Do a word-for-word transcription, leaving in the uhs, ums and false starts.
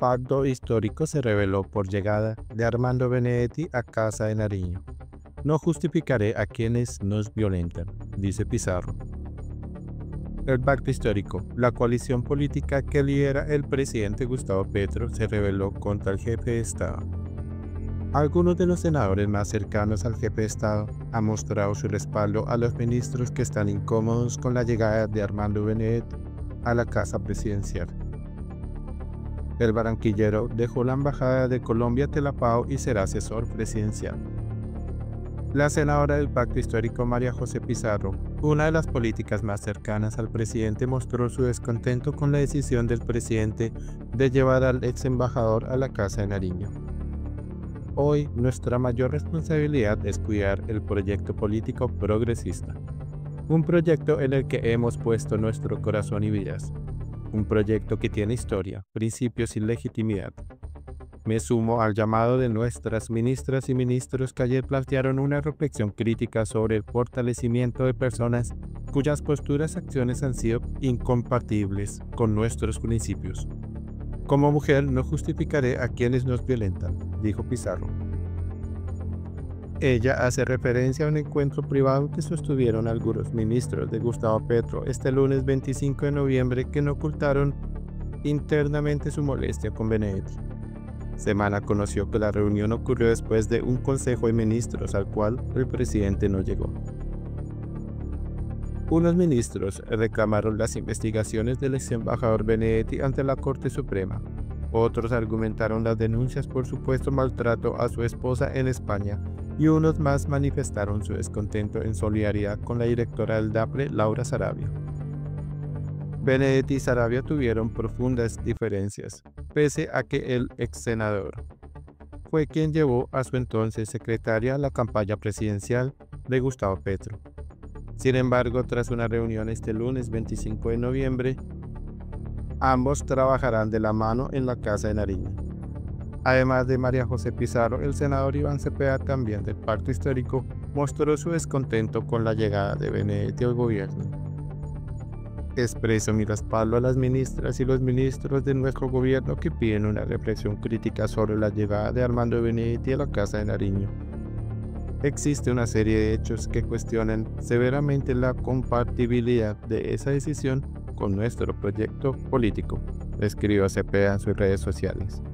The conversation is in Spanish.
pacto histórico se reveló por llegada de Armando Benedetti a Casa de Nariño. No justificaré a quienes nos violentan, dice Pizarro. El pacto histórico, la coalición política que lidera el presidente Gustavo Petro, se rebeló contra el jefe de Estado. Algunos de los senadores más cercanos al jefe de Estado han mostrado su respaldo a los ministros que están incómodos con la llegada de Armando Benedetti a la casa presidencial. El barranquillero dejó la embajada de Colombia ante la Pau y será asesor presidencial. La senadora del pacto histórico María José Pizarro, una de las políticas más cercanas al presidente, mostró su descontento con la decisión del presidente de llevar al ex embajador a la Casa de Nariño. Hoy, nuestra mayor responsabilidad es cuidar el proyecto político progresista, un proyecto en el que hemos puesto nuestro corazón y vidas, un proyecto que tiene historia, principios y legitimidad. Me sumo al llamado de nuestras ministras y ministros que ayer plantearon una reflexión crítica sobre el fortalecimiento de personas cuyas posturas y acciones han sido incompatibles con nuestros principios. Como mujer no justificaré a quienes nos violentan, dijo Pizarro. Ella hace referencia a un encuentro privado que sostuvieron algunos ministros de Gustavo Petro este lunes veinticinco de noviembre que no ocultaron internamente su molestia con Benedetti. Semana conoció que la reunión ocurrió después de un consejo de ministros al cual el presidente no llegó. Unos ministros reclamaron las investigaciones del ex embajador Benedetti ante la Corte Suprema. Otros argumentaron las denuncias por supuesto maltrato a su esposa en España y unos más manifestaron su descontento en solidaridad con la directora del DAPRE, Laura Sarabia. Benedetti y Sarabia tuvieron profundas diferencias, pese a que el ex senador fue quien llevó a su entonces secretaria a la campaña presidencial de Gustavo Petro. Sin embargo, tras una reunión este lunes veinticinco de noviembre, ambos trabajarán de la mano en la Casa de Nariño. Además de María José Pizarro, el senador Iván Cepeda, también del pacto histórico, mostró su descontento con la llegada de Benedetti al gobierno. Expreso mi respaldo a las ministras y los ministros de nuestro gobierno que piden una reflexión crítica sobre la llegada de Armando Benedetti a la Casa de Nariño. Existe una serie de hechos que cuestionan severamente la compatibilidad de esa decisión con nuestro proyecto político, escribió Cepeda en sus redes sociales.